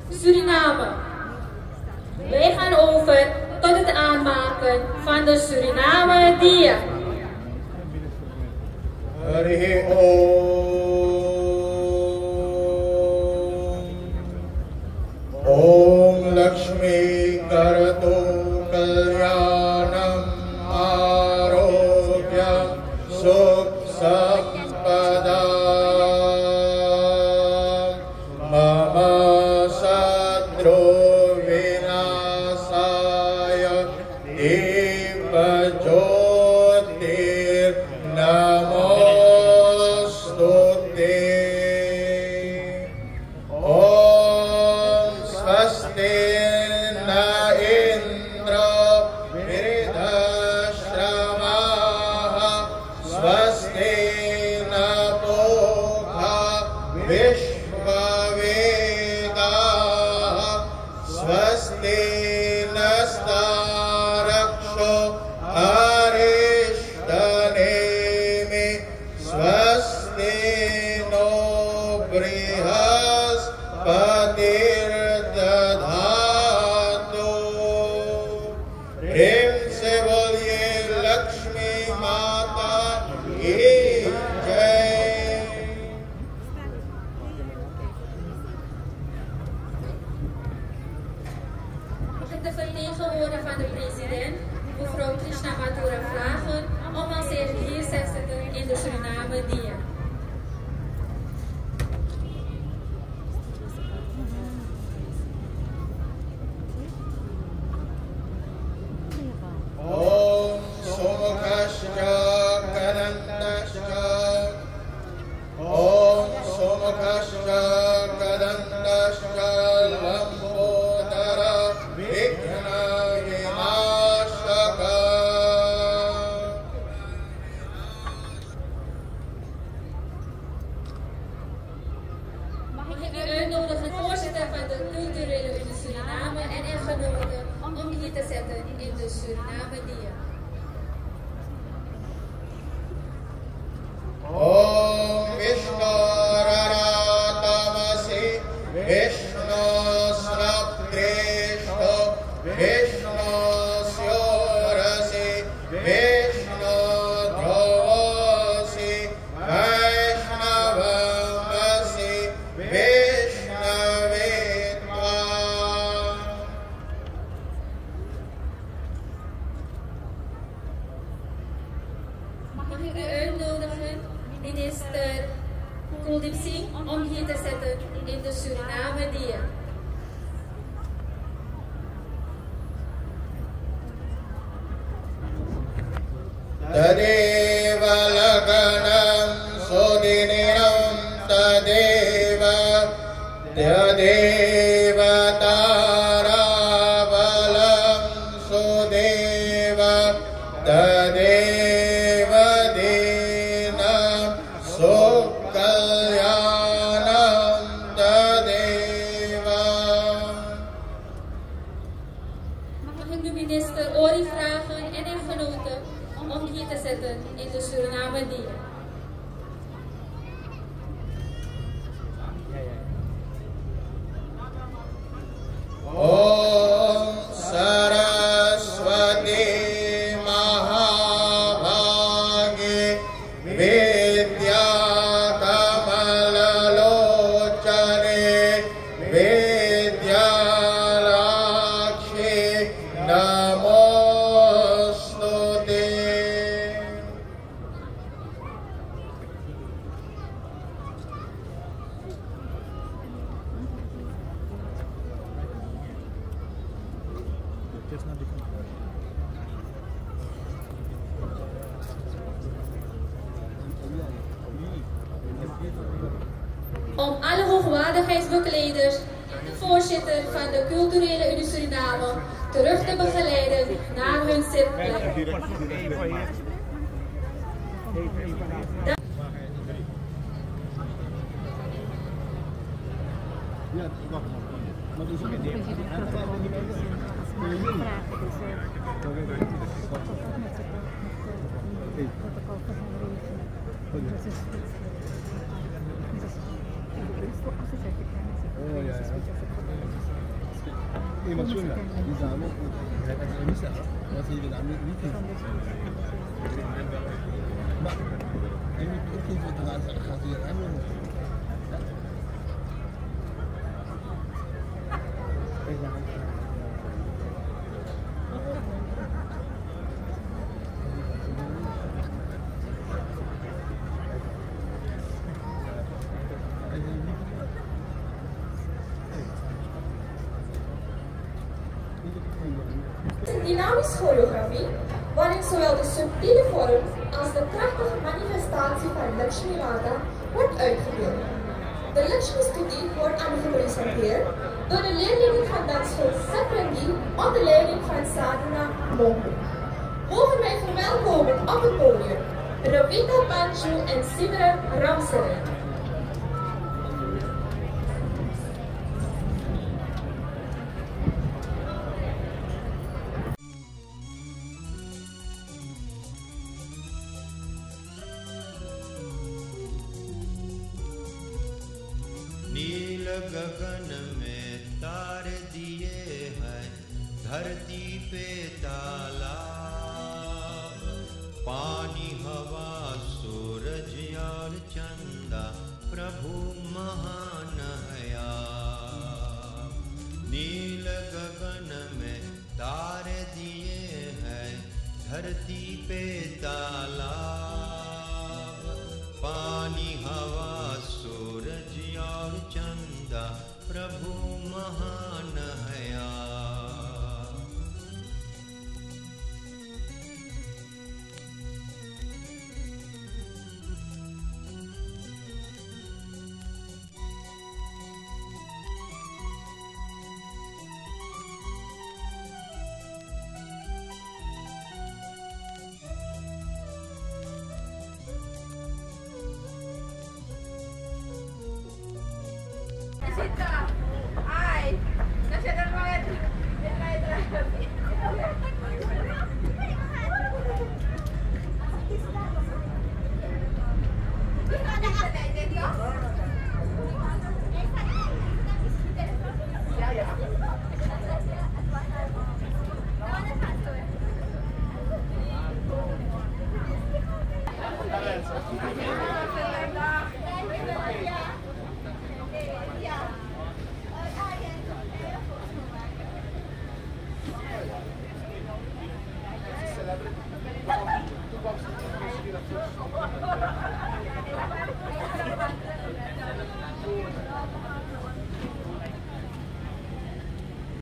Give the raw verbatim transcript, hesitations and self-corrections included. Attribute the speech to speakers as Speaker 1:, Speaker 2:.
Speaker 1: Suriname. Wij gaan over tot het aanmaken van de Suriname Dia.
Speaker 2: Hari Om. Om Lakshmi Karato Kalyanam Arogyam Sukh Sampadam Mama Sadro Vinasaya Deva Jyotir Namostute. Om Swasti Na Indra Viridashramaha Swasti Na Pukha Vishvavedaha Swasti Nastaraksho Arishtanemi Swasti No Brihas Patirdadhatu. प्रेम से बोलिए लक्ष्मी माता की जय।
Speaker 1: Mag ik de vertegenwoordiger van de president, mevrouw Krishna Mathura, vragen om ons zich hier te zetten in de Suriname Dia.
Speaker 2: Om Somukashya Kadandashya. Om Somukashya Kadandashya Lambodara Vighna Vinashaka.
Speaker 1: Mag ik u uitnodigen, voorzitter van de Culturele Unie Suriname en echtgenoten, om hier te zetten in de Suriname Dia.
Speaker 2: Om Vishnu Raratamasi Vishnu Snapdrishto Vishnu Syorasi Vishnu Drovasi Vaishnavamasi Vishnavetva.
Speaker 1: Mag ik u uitnodigen, minister Kuldeep Singh, om hier te zetten in de Suriname Dia.
Speaker 2: Tadeva Laganam Sodininam Tadeva Tadeva Taravalam Sudeva Tadeva Dinam Sukkalyanam Tadeva.
Speaker 1: Mag ik de minister Ori vragen en echtgenoten om hier te zetten in de Suriname Dia.
Speaker 2: Om Saraswati Mahabhagi Vidya Kamalalochane Vidya Lakshmi Namostute.
Speaker 1: Om alle hoogwaardigheidsbekleders en de voorzitter van de Culturele Unie Suriname terug te begeleiden naar hun zitplek.
Speaker 3: Ja, wacht maar. Maar dus ook niet. Oh ja, ja. Nee, maar schön, die Dame, ja, das ist ja, was sie den anderen nicht kennen. Maar, en ik vind het raar, gaat hier aan.
Speaker 1: Dynamische choreografie, waarin zowel de subtiele vorm als de krachtige manifestatie van Lakshmi Mata wordt uitgebeeld. De Lakshmi-studie wordt aan gepresenteerd door de leerlingen van dansschool Satrangi onder leiding van Sadhana Mohan. Mogen wij verwelkomen op het podium Ravika Panchu en Simran Ramsaren.
Speaker 4: नील गगन में तारे दिए हैं, धरती पे तालाब, पानी हवा सूरज और चंदा प्रभु महान है आप। नील गगन में तारे दिए हैं, धरती पे तालाब, पानी हवा सूरज और चंदा प्रभु महान